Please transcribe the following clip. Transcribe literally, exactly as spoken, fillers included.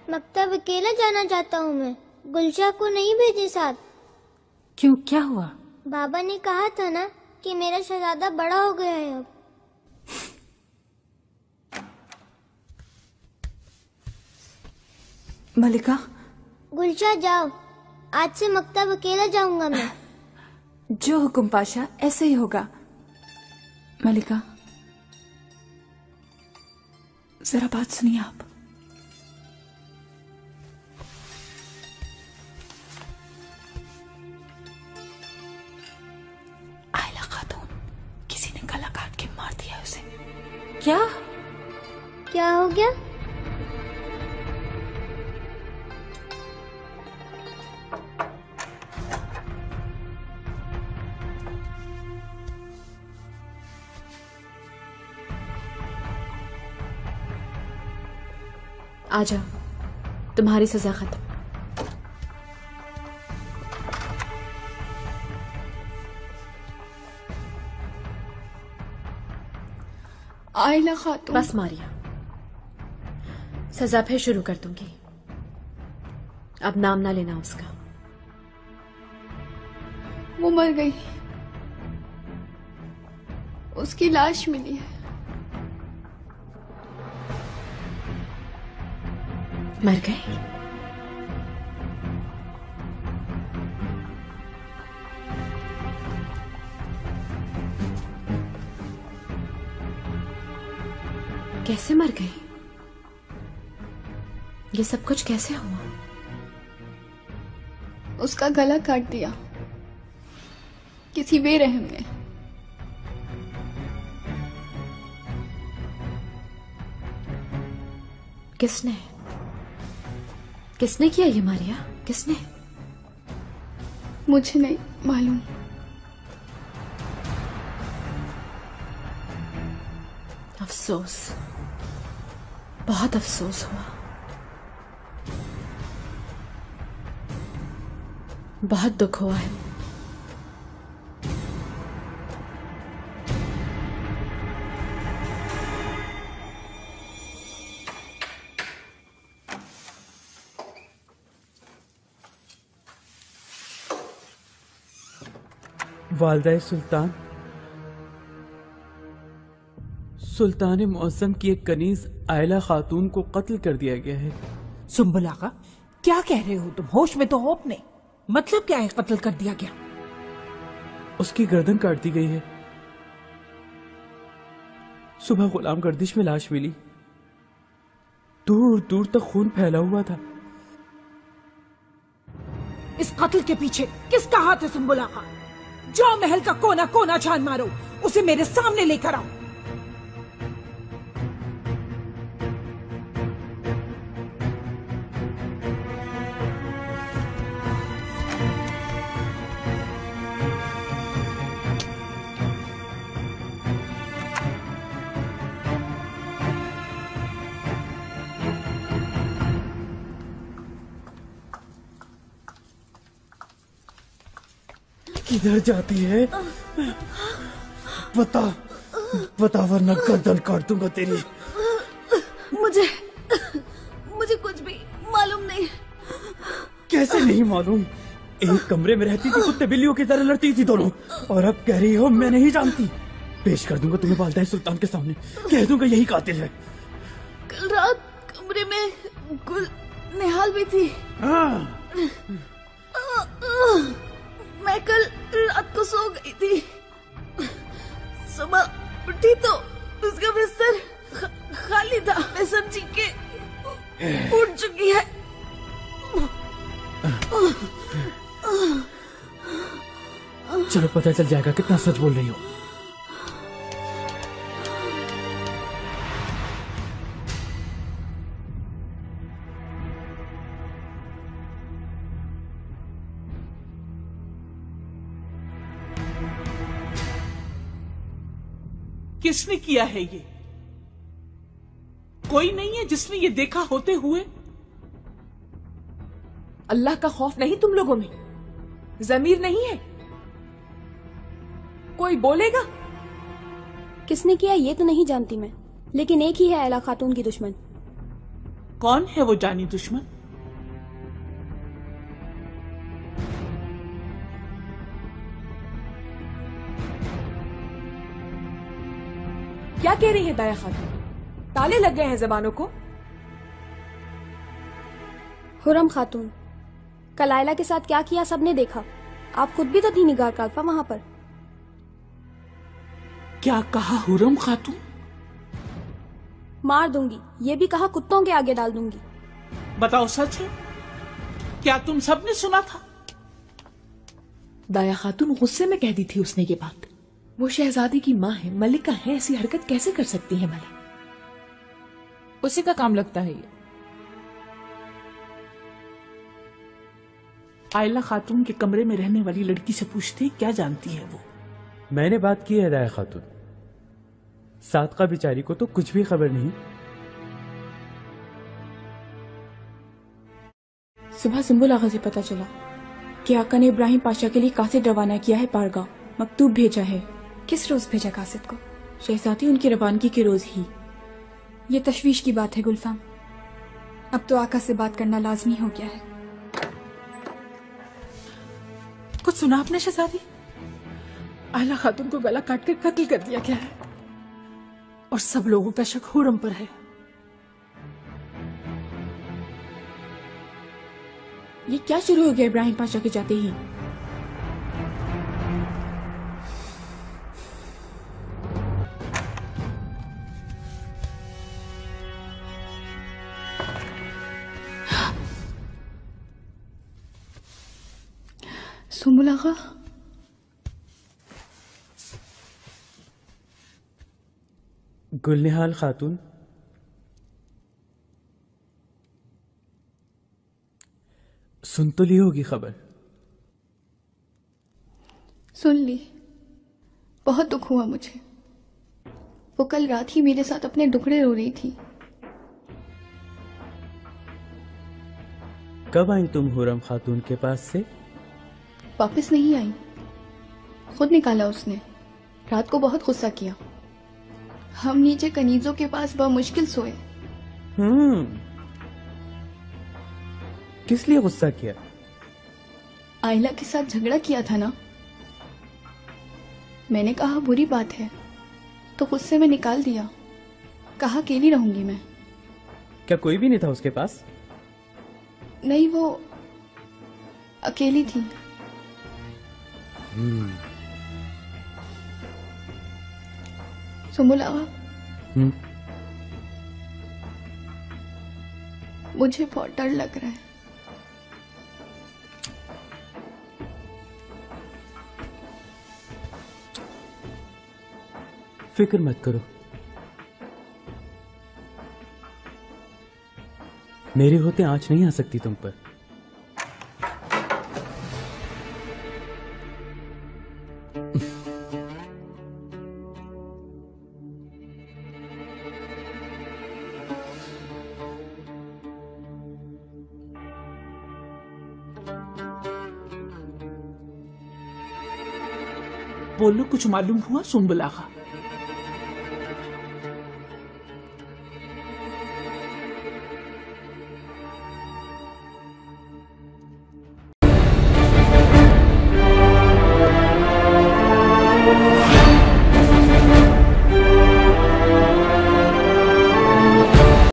मकतब अकेला जाना चाहता हूँ मैं, गुलशा को नहीं भेजे साथ। क्यों, क्या हुआ? बाबा ने कहा था ना कि मेरा शहजादा बड़ा हो गया है अब। मलिका। गुलशा जाओ, आज से मकतब अकेला जाऊंगा मैं। जो हुकुम पाशा, ऐसे ही होगा। मलिका जरा बात सुनिए आप। आयला खातून, किसी ने गला काट के मार दिया उसे। क्या क्या हो गया? आजा, तुम्हारी सजा खत्म। आयला खातून। बस मारिया, सजा फिर शुरू कर दूंगी। अब नाम ना लेना उसका। वो मर गई, उसकी लाश मिली है। मर गई? कैसे मर गई? ये सब कुछ कैसे हुआ? उसका गला काट दिया किसी बेरहम ने। किसने किसने किया ये मारिया? किसने? मुझे नहीं मालूम। अफसोस, बहुत अफसोस हुआ, बहुत दुख हुआ है। वालिदा सुल्तान, सुल्तान मुअज्जम की एक कनीज आयला खातून को कत्ल कर दिया गया है। सुंबुल आका, क्या कह रहे हो तुम? होश में तो हो अपने? मतलब क्या है कत्ल कर दिया गया? उसकी गर्दन काट दी गई है। सुबह गुलाम गर्दिश में लाश मिली, दूर दूर तक खून फैला हुआ था। इस कत्ल के पीछे किसका हाथ है सुंबुल आका? जाओ महल का कोना कोना छान मारो, उसे मेरे सामने लेकर आओ। किधर जाती है? बता बता वरना गर्दन काट दूंगा तेरी। मुझे मुझे कुछ भी मालूम नहीं। कैसे नहीं मालूम? एक कमरे में रहती थी, कुत्ते बिल्लियों की तरह लड़ती थी दोनों, और अब कह रही हो मैं नहीं जानती। पेश कर दूंगा तुम्हें वालिदा सुल्तान के सामने, कह दूंगा यही कातिल है। कल रात कमरे में गुल निहाल भी थी। हाँ। मैं कल रात को सो गई थी, सुबह उठी तो उसका बिस्तर ख, खाली था। मैं समझी कि उठ चुकी है। चलो पता चल जाएगा कितना सच बोल रही हो। किसने किया है ये? कोई नहीं है जिसने ये देखा होते हुए? अल्लाह का खौफ नहीं तुम लोगों में? जमीर नहीं है? कोई बोलेगा? किसने किया ये तो नहीं जानती मैं, लेकिन एक ही है आयला खातून की दुश्मन। कौन है वो जानी दुश्मन? क्या कह रही है दाया खातून? ताले लग गए हैं जबानों को। हुरम खातून, कल आयला के साथ क्या किया सबने देखा। आप खुद भी तो थी निगार काल्फा वहां पर। क्या कहा हुरम खातून? मार दूंगी, ये भी कहा कुत्तों के आगे डाल दूंगी। बताओ सच है? क्या तुम सबने सुना था? दाया खातून गुस्से में कह दी थी उसने ये बात। वो शहजादी की माँ है, मलिका है, ऐसी हरकत कैसे कर सकती है भला? उसी का काम लगता है ये। आयला खातून के कमरे में रहने वाली लड़की से पूछती क्या जानती है वो। मैंने बात की है दाया खातून, सादका बिचारी को तो कुछ भी खबर नहीं। सुबह सुम्बुल आगा से पता चला कि आका ने इब्राहिम पाशा के लिए कासिद रवाना किया है पारगाह, मकतूब भेजा है। किस रोज भेजा कासिद को? शहजादी उनकी रवानगी के रोज ही। ये तशवीश की बात है गुलफाम। अब तो आका से बात करना लाजमी हो गया है। कुछ सुना आपने शहजादी? आयला खातून को गला काट कर कत्ल कर दिया गया है और सब लोगों का शक हुरम पर है। ये क्या शुरू हो गया इब्राहिम पाशा के जाते ही? सुम्बुल आगा, गुलनिहाल खातून, सुन तो ली होगी खबर? सुन ली। बहुत दुख हुआ मुझे। वो कल रात ही मेरे साथ अपने टुकड़े रो रही थी। कब आई तुम हुरम खातून के पास से? वापस नहीं आई, खुद निकाला उसने। रात को बहुत गुस्सा किया। हम नीचे कनीजों के पास बमुश्किल सोए। हम्म, किस लिए गुस्सा किया? आयला के साथ झगड़ा किया था ना। मैंने कहा बुरी बात है तो गुस्से में निकाल दिया। कहा अकेली रहूंगी मैं। क्या कोई भी नहीं था उसके पास? नहीं, वो अकेली थी। हम्म। सुम्बुल आगा, हम्म। मुझे बहुत डर लग रहा है। फिक्र मत करो, मेरे होते आंच नहीं आ सकती तुम पर। बोलो, कुछ मालूम हुआ सुम्बुल आगा?